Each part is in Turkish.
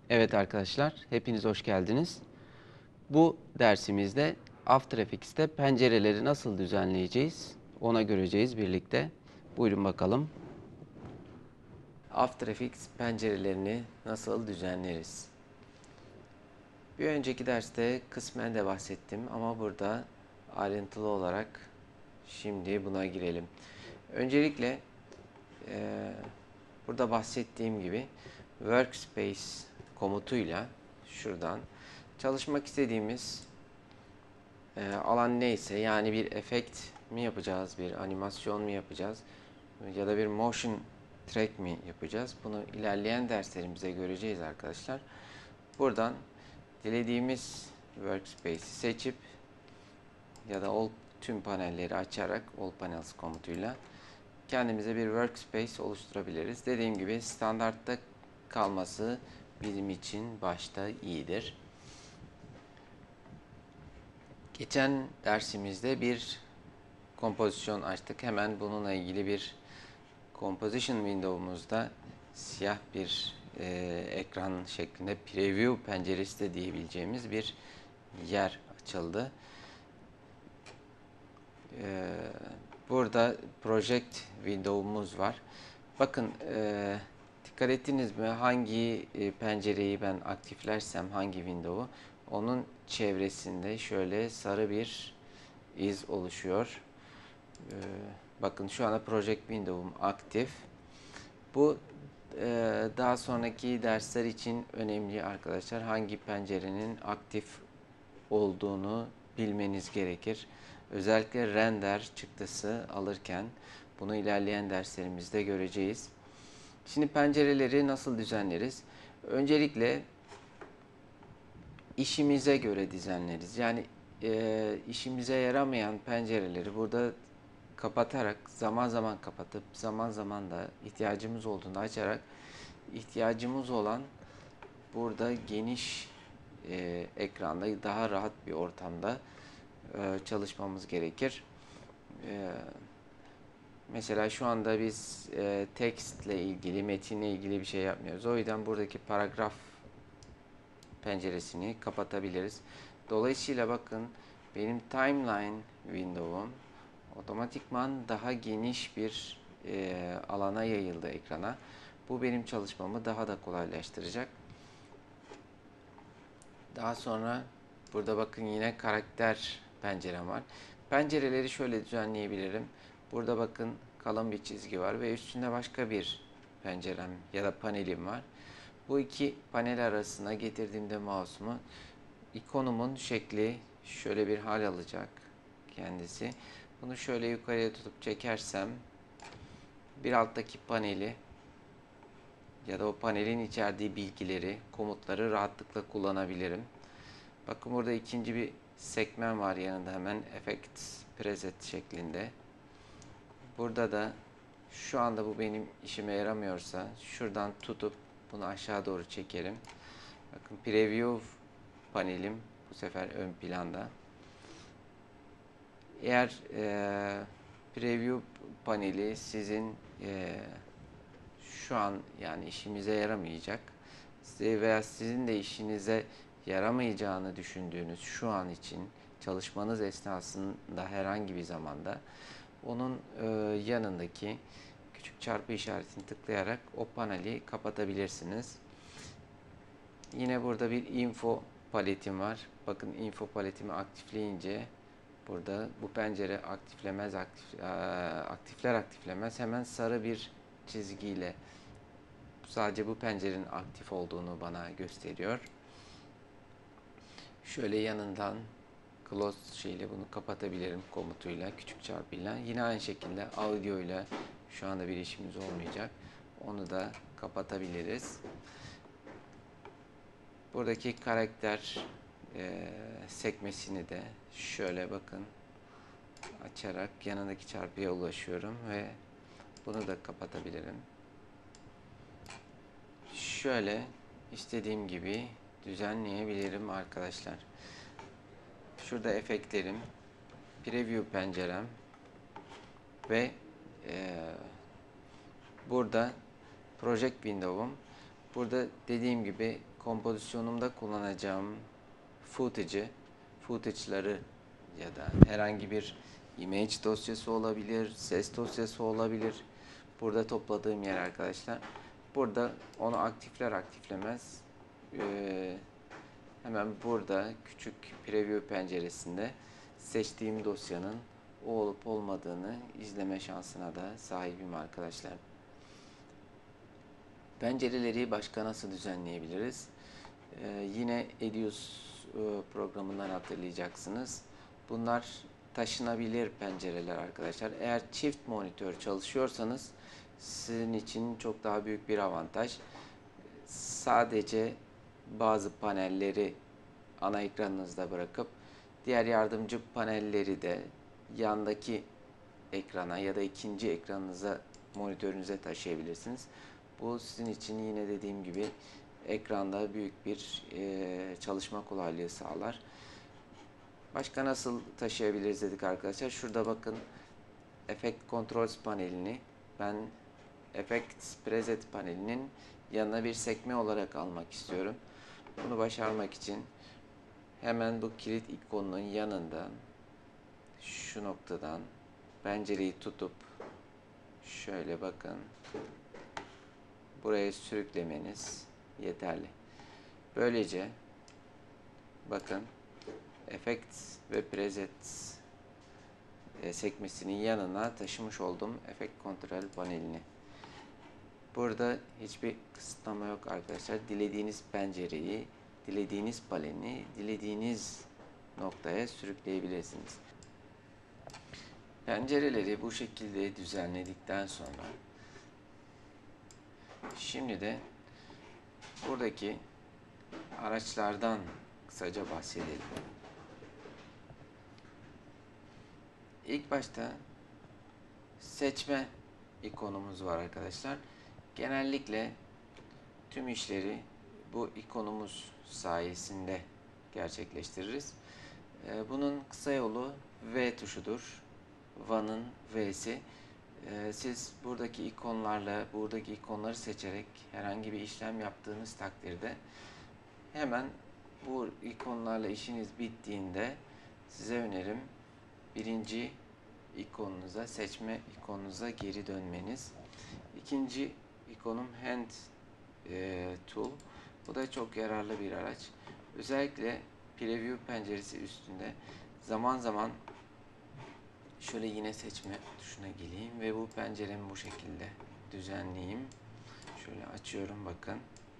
Evet arkadaşlar, hepiniz hoş geldiniz. Bu dersimizde After Effects'te pencereleri nasıl düzenleyeceğiz, ona göreceğiz birlikte. Buyurun bakalım. After Effects pencerelerini nasıl düzenleriz? Bir önceki derste kısmen de bahsettim ama burada ayrıntılı olarak şimdi buna girelim. Öncelikle burada bahsettiğim gibi Workspace komutuyla şuradan çalışmak istediğimiz alan neyse, yani bir efekt mi yapacağız, bir animasyon mu yapacağız ya da bir motion track mi yapacağız? Bunu ilerleyen derslerimizde göreceğiz arkadaşlar. Buradan dilediğimiz workspace'i seçip ya da tüm panelleri açarak All Panels komutuyla kendimize bir workspace oluşturabiliriz. Dediğim gibi standartta kalması bizim için başta iyidir. Geçen dersimizde bir kompozisyon açtık. Hemen bununla ilgili bir composition window'umuzda siyah bir ekran şeklinde preview penceresi de diyebileceğimiz bir yer açıldı. Burada project window'umuz var. Bakın, dikkat ettiniz mi? Hangi pencereyi ben aktiflersem, hangi window'u, onun çevresinde şöyle sarı bir iz oluşuyor. Bakın şu anda project window'um aktif. Bu daha sonraki dersler için önemli arkadaşlar. Hangi pencerenin aktif olduğunu bilmeniz gerekir. Özellikle render çıktısı alırken bunu ilerleyen derslerimizde göreceğiz. Şimdi pencereleri nasıl düzenleriz? Öncelikle işimize göre düzenleriz. Yani işimize yaramayan pencereleri burada kapatarak, zaman zaman kapatıp zaman zaman da ihtiyacımız olduğunda açarak, ihtiyacımız olan burada geniş ekranda, daha rahat bir ortamda çalışmamız gerekir. Mesela şu anda biz tekstle ilgili, metinle ilgili bir şey yapmıyoruz. O yüzden buradaki paragraf penceresini kapatabiliriz. Dolayısıyla bakın, benim timeline window'um otomatikman daha geniş bir alana yayıldı ekrana. Bu benim çalışmamı daha da kolaylaştıracak. Daha sonra burada bakın yine karakter pencerem var. Pencereleri şöyle düzenleyebilirim. Burada bakın kalın bir çizgi var ve üstünde başka bir pencerem ya da panelim var. Bu iki panel arasına getirdiğimde mouse'umu, ikonumun şekli şöyle bir hal alacak kendisi. Bunu şöyle yukarıya tutup çekersem bir alttaki paneli ya da o panelin içerdiği bilgileri, komutları rahatlıkla kullanabilirim. Bakın burada ikinci bir sekmen var yanında, hemen Effects Preset şeklinde. Burada da şu anda bu benim işime yaramıyorsa şuradan tutup bunu aşağı doğru çekerim. Bakın Preview panelim bu sefer ön planda. Eğer Preview paneli sizin şu an yani işimize yaramayacak veya sizin de işinize yaramayacağını düşündüğünüz şu an için çalışmanız esnasında herhangi bir zamanda onun yanındaki küçük çarpı işaretini tıklayarak o paneli kapatabilirsiniz. Yine burada bir info paletim var. Bakın info paletimi aktifleyince burada bu pencere aktifler aktiflemez hemen sarı bir çizgiyle sadece bu pencerenin aktif olduğunu bana gösteriyor. Şöyle yanından close şeyle bunu kapatabilirim komutuyla, küçük çarpıyla. Yine aynı şekilde audio ile şu anda bir işimiz olmayacak. Onu da kapatabiliriz. Buradaki karakter sekmesini de şöyle bakın açarak yanındaki çarpıya ulaşıyorum ve bunu da kapatabilirim. Şöyle istediğim gibi düzenleyebilirim arkadaşlar. Şurada efektlerim, preview pencerem ve burada project window'um. Burada dediğim gibi kompozisyonumda kullanacağım footage'ları ya da herhangi bir image dosyası olabilir, ses dosyası olabilir. Burada topladığım yer arkadaşlar. Burada onu aktifler aktiflemez hemen burada küçük preview penceresinde seçtiğim dosyanın o olup olmadığını izleme şansına da sahibim arkadaşlar. Pencereleri başka nasıl düzenleyebiliriz? Yine Edius programından hatırlayacaksınız. Bunlar taşınabilir pencereler arkadaşlar. Eğer çift monitör çalışıyorsanız sizin için çok daha büyük bir avantaj. Sadece bazı panelleri ana ekranınızda bırakıp diğer yardımcı panelleri de yandaki ekrana ya da ikinci ekranınıza, monitörünüze taşıyabilirsiniz. Bu sizin için yine dediğim gibi ekranda büyük bir çalışma kolaylığı sağlar. Başka nasıl taşıyabiliriz dedik arkadaşlar. Şurada bakın Effect Controls panelini ben Effects Preset panelinin yanına bir sekme olarak almak istiyorum. Bunu başarmak için hemen bu kilit ikonunun yanından şu noktadan pencereyi tutup şöyle bakın buraya sürüklemeniz yeterli. Böylece bakın Effects ve Presets sekmesinin yanına taşımış olduğum Effect Control panelini. Burada hiçbir kısıtlama yok arkadaşlar. Dilediğiniz pencereyi, dilediğiniz paneli, dilediğiniz noktaya sürükleyebilirsiniz. Pencereleri bu şekilde düzenledikten sonra şimdi de buradaki araçlardan kısaca bahsedelim. İlk başta seçme ikonumuz var arkadaşlar. Genellikle tüm işleri bu ikonumuz sayesinde gerçekleştiririz. Bunun kısa yolu V tuşudur. Van'ın V'si. Siz buradaki ikonları seçerek herhangi bir işlem yaptığınız takdirde hemen bu ikonlarla işiniz bittiğinde size önerim birinci ikonunuza, seçme ikonunuza geri dönmeniz. İkinci ikonum Hand Tool. Bu da çok yararlı bir araç. Özellikle Preview penceresi üstünde zaman zaman şöyle yine seçme tuşuna geleyim ve bu penceremi bu şekilde düzenleyeyim. Şöyle açıyorum bakın.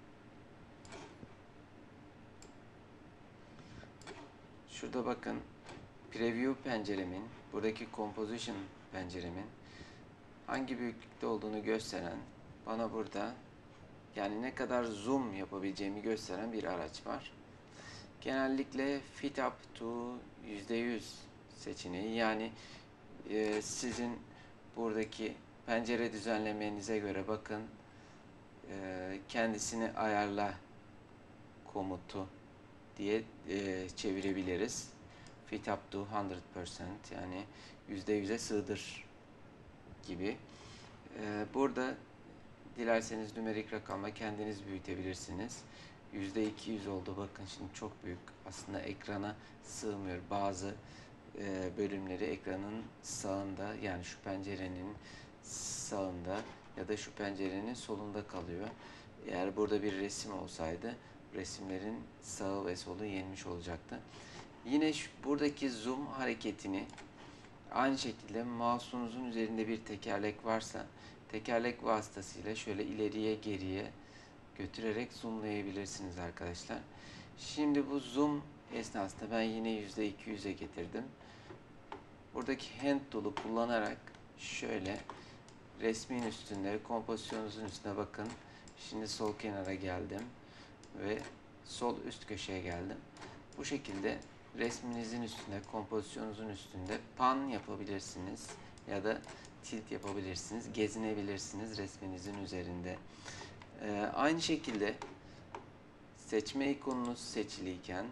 Şurada bakın Preview penceremin, buradaki Composition penceremin hangi büyüklükte olduğunu gösteren, bana burada yani ne kadar zoom yapabileceğimi gösteren bir araç var. Genellikle Fit Up to %100 seçeneği, yani sizin buradaki pencere düzenlemenize göre bakın kendisini ayarla komutu diye çevirebiliriz. Fit up to 100%, yani %100'e sığdır gibi. Burada dilerseniz nümerik rakamla kendiniz büyütebilirsiniz. %200 oldu. Bakın şimdi çok büyük. Aslında ekrana sığmıyor. Bazı bölümleri ekranın sağında, yani şu pencerenin sağında ya da şu pencerenin solunda kalıyor. Eğer burada bir resim olsaydı resimlerin sağı ve solu yenmiş olacaktı. Yine buradaki zoom hareketini aynı şekilde mouse'unuzun üzerinde bir tekerlek varsa tekerlek vasıtasıyla şöyle ileriye geriye götürerek zoomlayabilirsiniz arkadaşlar. Şimdi bu zoom esnasında ben yine %200'e getirdim. Buradaki hand tool'u kullanarak şöyle resmin üstünde, kompozisyonunuzun üstüne bakın. Şimdi sol kenara geldim ve sol üst köşeye geldim. Bu şekilde resminizin üstünde, kompozisyonunuzun üstünde pan yapabilirsiniz ya da tilt yapabilirsiniz, gezinebilirsiniz resminizin üzerinde. Aynı şekilde seçme ikonunuz seçiliyken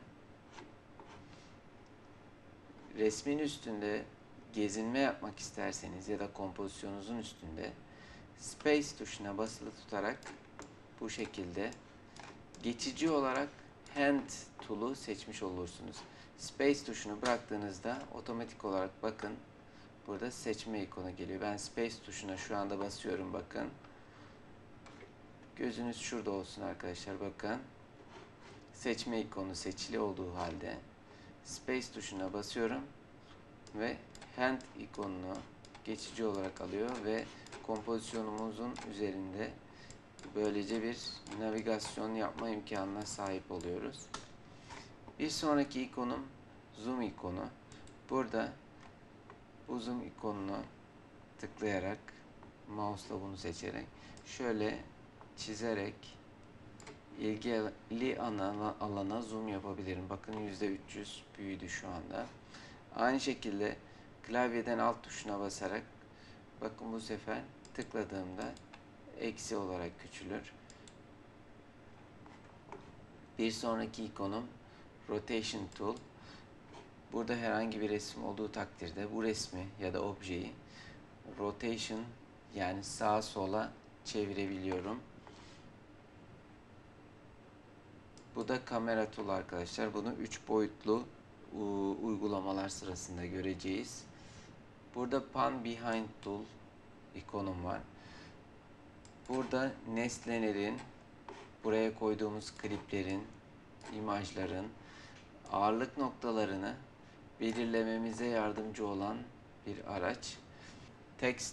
resmin üstünde gezinme yapmak isterseniz ya da kompozisyonunuzun üstünde Space tuşuna basılı tutarak bu şekilde. Geçici olarak Hand tool'u seçmiş olursunuz. Space tuşunu bıraktığınızda otomatik olarak bakın burada seçme ikonu geliyor. Ben Space tuşuna şu anda basıyorum, bakın. Gözünüz şurada olsun arkadaşlar, bakın. Seçme ikonu seçili olduğu halde Space tuşuna basıyorum ve Hand ikonunu geçici olarak alıyor ve kompozisyonumuzun üzerinde böylece bir navigasyon yapma imkanına sahip oluyoruz. Bir sonraki ikonum Zoom ikonu. Burada bu Zoom ikonunu tıklayarak, mouse'la bunu seçerek şöyle çizerek ilgili alana zoom yapabilirim. Bakın %300 büyüdü şu anda. Aynı şekilde klavyeden alt tuşuna basarak, bakın bu sefer tıkladığımda eksi olarak küçülür. Bir sonraki ikonum Rotation Tool. Burada herhangi bir resim olduğu takdirde bu resmi ya da objeyi rotation, yani sağa sola çevirebiliyorum. Bu da kamera tool arkadaşlar. Bunu 3 boyutlu uygulamalar sırasında göreceğiz. Burada pan behind tool ikonum var. Burada nesnelerin, buraya koyduğumuz kliplerin, imajların ağırlık noktalarını belirlememize yardımcı olan bir araç. Text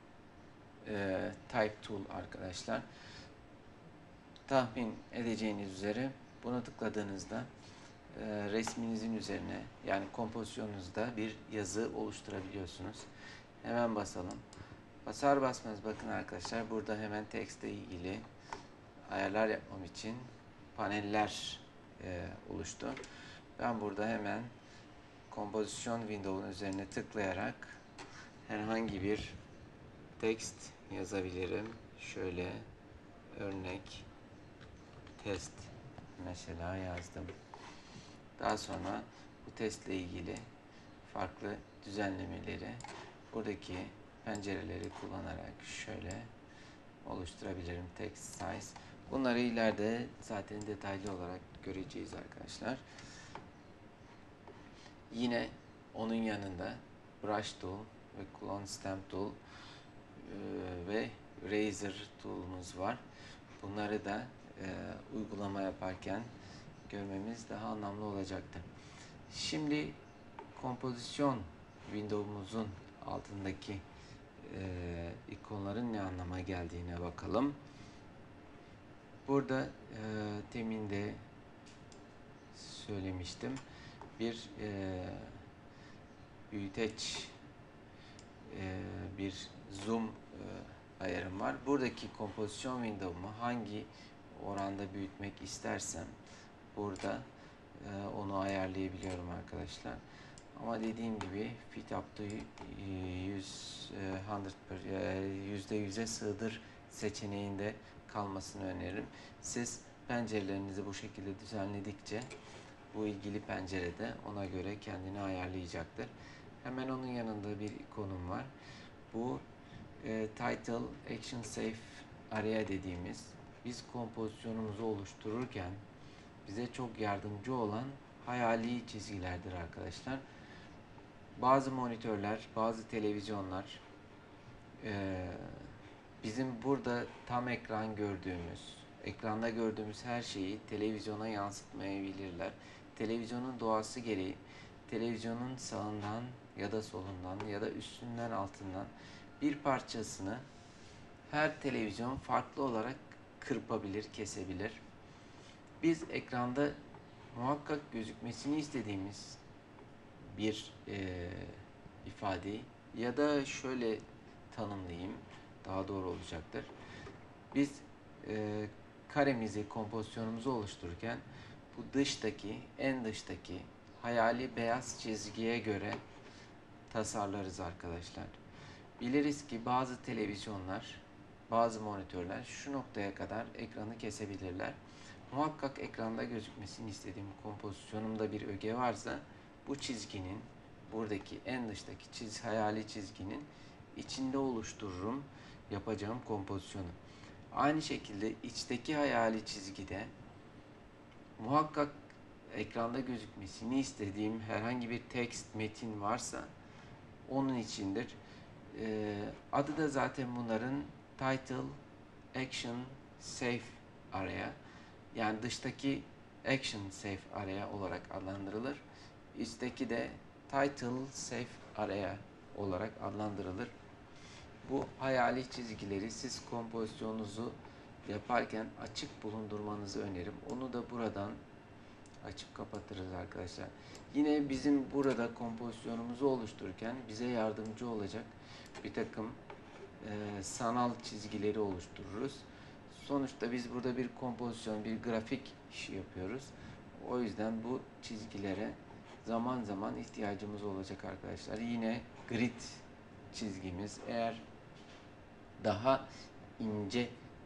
type tool arkadaşlar. Tahmin edeceğiniz üzere bunu tıkladığınızda resminizin üzerine, yani kompozisyonunuzda bir yazı oluşturabiliyorsunuz. Hemen basalım. Basar basmaz bakın arkadaşlar, burada hemen text ile ilgili ayarlar yapmam için paneller oluştu. Ben burada hemen kompozisyon window'un üzerine tıklayarak herhangi bir text yazabilirim. Şöyle örnek test mesela yazdım. Daha sonra bu testle ilgili farklı düzenlemeleri buradaki pencereleri kullanarak şöyle oluşturabilirim. Text size. Bunları ileride zaten detaylı olarak göreceğiz arkadaşlar. Yine onun yanında Brush Tool ve Clone Stamp Tool ve Razor Tool'umuz var. Bunları da uygulama yaparken görmemiz daha anlamlı olacaktır. Şimdi kompozisyon window'umuzun altındaki ikonların ne anlama geldiğine bakalım. Burada demin de söylemiştim. Bir büyüteç, bir zoom ayarım var. Buradaki kompozisyon window'umu hangi oranda büyütmek istersem burada onu ayarlayabiliyorum arkadaşlar. Ama dediğim gibi fit up to %100'e sığdır seçeneğinde kalmasını öneririm. Siz pencerelerinizi bu şekilde düzenledikçe bu ilgili pencerede ona göre kendini ayarlayacaktır. Hemen onun yanında bir ikonum var. Bu Title Action Safe Area dediğimiz, biz kompozisyonumuzu oluştururken bize çok yardımcı olan hayali çizgilerdir arkadaşlar. Bazı monitörler, bazı televizyonlar bizim burada tam ekran gördüğümüz, ekranda gördüğümüz her şeyi televizyona yansıtmayabilirler. Televizyonun doğası gereği televizyonun sağından ya da solundan ya da üstünden altından bir parçasını her televizyon farklı olarak kırpabilir, kesebilir. Biz ekranda muhakkak gözükmesini istediğimiz bir ifadeyi, ya da şöyle tanımlayayım, daha doğru olacaktır. Biz karemizi, kompozisyonumuzu oluştururken bu dıştaki, en dıştaki hayali beyaz çizgiye göre tasarlarız arkadaşlar. Biliriz ki bazı televizyonlar, bazı monitörler şu noktaya kadar ekranı kesebilirler. Muhakkak ekranda gözükmesini istediğim kompozisyonumda bir öge varsa bu çizginin, buradaki en dıştaki hayali çizginin içinde oluştururum yapacağım kompozisyonu. Aynı şekilde içteki hayali çizgide muhakkak ekranda gözükmesini istediğim herhangi bir text, metin varsa onun içindir. Adı da zaten bunların title, action, save area. Yani dıştaki action save area olarak adlandırılır. İçteki de title save area olarak adlandırılır. Bu hayali çizgileri siz kompozisyonunuzu yaparken açık bulundurmanızı öneririm. Onu da buradan açıp kapatırız arkadaşlar. Yine bizim burada kompozisyonumuzu oluştururken bize yardımcı olacak bir takım sanal çizgileri oluştururuz. Sonuçta biz burada bir kompozisyon, bir grafik işi yapıyoruz. O yüzden bu çizgilere zaman zaman ihtiyacımız olacak arkadaşlar. Yine grid çizgimiz eğer daha ince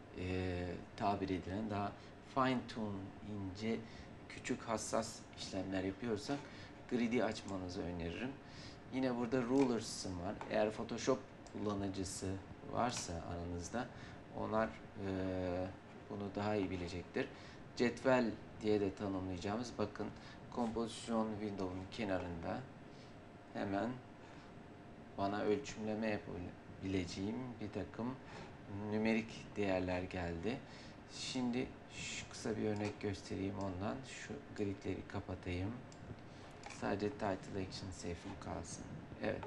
tabir edilen, daha fine tune, ince, küçük, hassas işlemler yapıyorsak grid'i açmanızı öneririm. Yine burada rulers'ım var. Eğer Photoshop kullanıcısı varsa aranızda onlar bunu daha iyi bilecektir. Cetvel diye de tanımlayacağımız, bakın kompozisyon window'un kenarında hemen bana ölçümleme yapabileceğim bir takım nümerik değerler geldi. Şimdi şu kısa bir örnek göstereyim ondan. Şu gridleri kapatayım. Sadece title action save'im kalsın. Evet.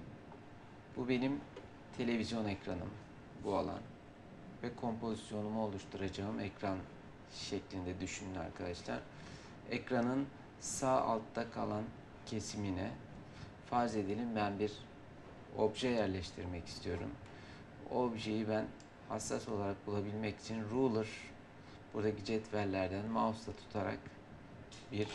Bu benim televizyon ekranım. Bu alan. Ve kompozisyonumu oluşturacağım ekran şeklinde düşünün arkadaşlar. Ekranın sağ altta kalan kesimine farz edelim ben bir obje yerleştirmek istiyorum. Objeyi ben hassas olarak bulabilmek için ruler, buradaki cetvellerden mouse'la tutarak bir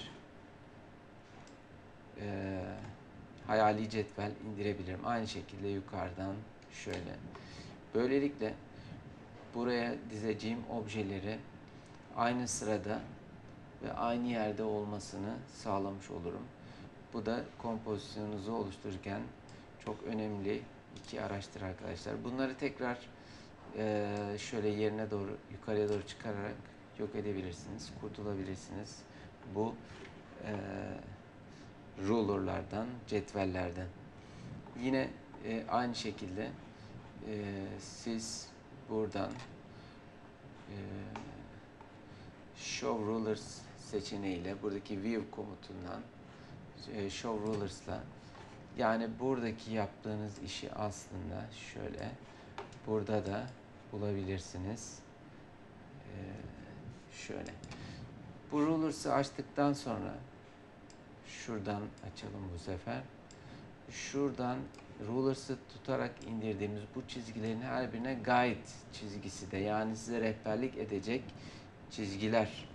hayali cetvel indirebilirim. Aynı şekilde yukarıdan şöyle. Böylelikle buraya dizeceğim objeleri aynı sırada ve aynı yerde olmasını sağlamış olurum. Bu da kompozisyonunuzu oluştururken çok önemli iki araçtır arkadaşlar. Bunları tekrar şöyle yerine doğru, yukarıya doğru çıkararak yok edebilirsiniz, kurtulabilirsiniz. Bu rulerlardan, cetvellerden. Yine aynı şekilde siz buradan Show Rulers seçeneğiyle buradaki View komutundan Show Rulers'la, yani buradaki yaptığınız işi aslında şöyle burada da bulabilirsiniz. Şöyle. Bu Rulers'ı açtıktan sonra şuradan açalım bu sefer. Şuradan Rulers'ı tutarak indirdiğimiz bu çizgilerin her birine guide çizgisi de, yani size rehberlik edecek çizgiler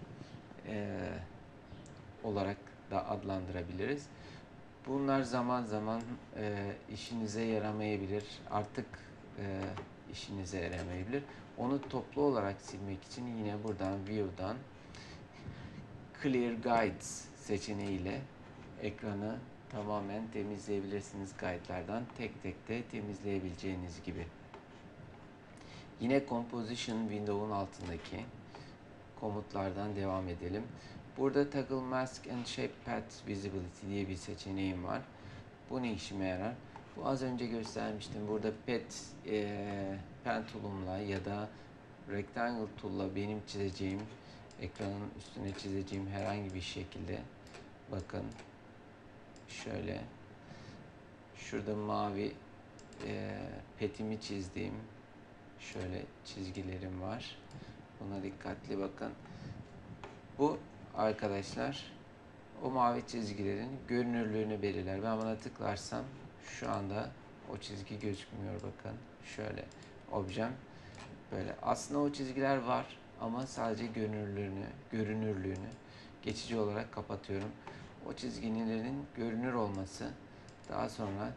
olarak da adlandırabiliriz. Bunlar zaman zaman işinize yaramayabilir. Artık işinize yaramayabilir. Onu toplu olarak silmek için yine buradan View'dan Clear Guides seçeneğiyle ekranı tamamen temizleyebilirsiniz guide'lardan. Tek tek de temizleyebileceğiniz gibi. Yine Composition Window'un altındaki komutlardan devam edelim. Burada Toggle Mask and Shape Path Visibility diye bir seçeneğim var. Bu ne işime yarar? Bu az önce göstermiştim. Burada pen tool'umla ya da rectangle tool'la benim çizeceğim, ekranın üstüne çizeceğim herhangi bir şekilde, bakın şöyle şurada mavi petimi çizdiğim şöyle çizgilerim var. Buna dikkatli bakın. Bu arkadaşlar o mavi çizgilerin görünürlüğünü belirler. Ben buna tıklarsam şu anda o çizgi gözükmüyor, bakın. Şöyle objem böyle. Aslında o çizgiler var ama sadece görünürlüğünü geçici olarak kapatıyorum. O çizgilerin görünür olması daha sonra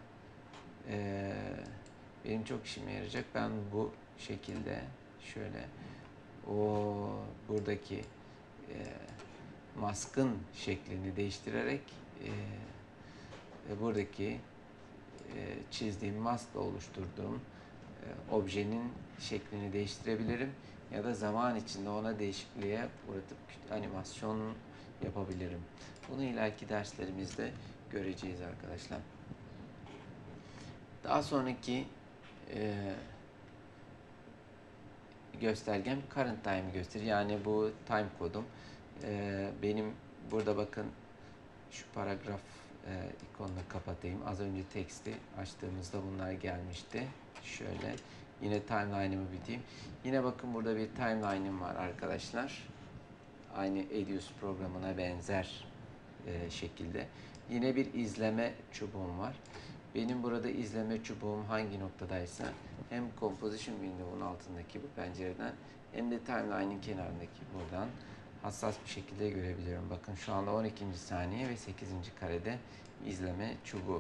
benim çok işime yarayacak. Ben bu şekilde şöyle buradaki maskın şeklini değiştirerek buradaki çizdiğim maskla oluşturduğum objenin şeklini değiştirebilirim. ya da zaman içinde ona değişikliğe uğratıp animasyon yapabilirim. Bunu ileriki derslerimizde göreceğiz arkadaşlar. Daha sonraki göstergem current time gösterir. Yani bu time kodum. Benim burada bakın şu paragraf ikonunu kapatayım. Az önce teksti açtığımızda bunlar gelmişti. Şöyle yine timeline'ımı biteyim. Yine bakın burada bir timeline'ım var arkadaşlar. Aynı Edius programına benzer şekilde. Yine bir izleme çubuğum var. Benim burada izleme çubuğum hangi noktadaysa hem Composition Window'un altındaki bu pencereden hem de timeline'in kenarındaki buradan hassas bir şekilde görebiliyorum. Bakın şu anda 12. saniye ve 8. karede izleme çubuğu.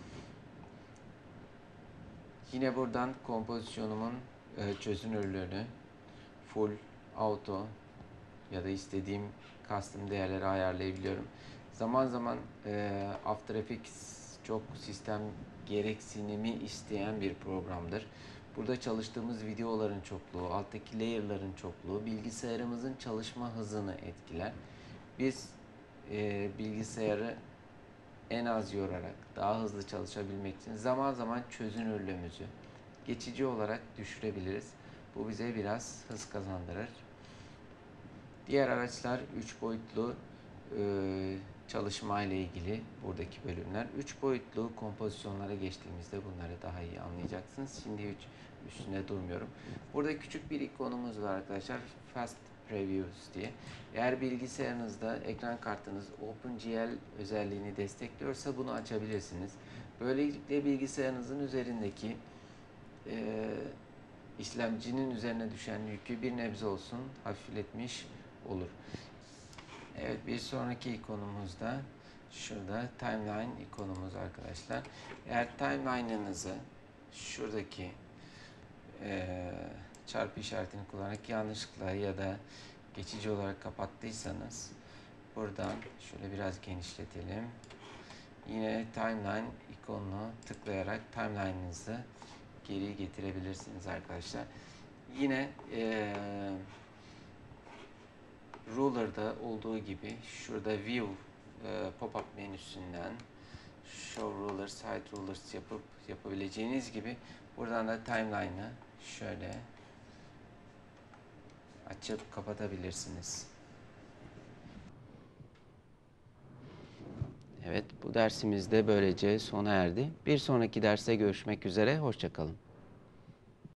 Yine buradan kompozisyonumun çözünürlüğünü full, auto ya da istediğim custom değerleri ayarlayabiliyorum. Zaman zaman After Effects çok sistem gereksinimi isteyen bir programdır. Burada çalıştığımız videoların çokluğu, alttaki layer'ların çokluğu bilgisayarımızın çalışma hızını etkiler. Biz bilgisayarı en az yorarak daha hızlı çalışabilmek için zaman zaman çözünürlüğümüzü geçici olarak düşürebiliriz. Bu bize biraz hız kazandırır. Diğer araçlar 3 boyutlu çalışma ile ilgili buradaki bölümler. 3 boyutlu kompozisyonlara geçtiğimizde bunları daha iyi anlayacaksınız. Şimdi üstünde durmuyorum. Burada küçük bir ikonumuz var arkadaşlar. Fast Previews diye. Eğer bilgisayarınızda ekran kartınız OpenGL özelliğini destekliyorsa bunu açabilirsiniz. Böylelikle bilgisayarınızın üzerindeki işlemcinin üzerine düşen yükü bir nebze olsun hafifletmiş olur. Evet, bir sonraki ikonumuzda şurada timeline ikonumuz arkadaşlar. Eğer timeline'ınızı şuradaki çarpı işaretini kullanarak yanlışlıkla ya da geçici olarak kapattıysanız buradan şöyle biraz genişletelim. Yine timeline ikonunu tıklayarak timeline'ınızı geri getirebilirsiniz arkadaşlar. Yine Ruler'da olduğu gibi şurada View pop-up menüsünden Show Rulers, Hide Rulers yapabileceğiniz gibi buradan da timeline'ı şöyle açıp kapatabilirsiniz. Evet, bu dersimiz de böylece sona erdi. Bir sonraki derste görüşmek üzere, hoşça kalın.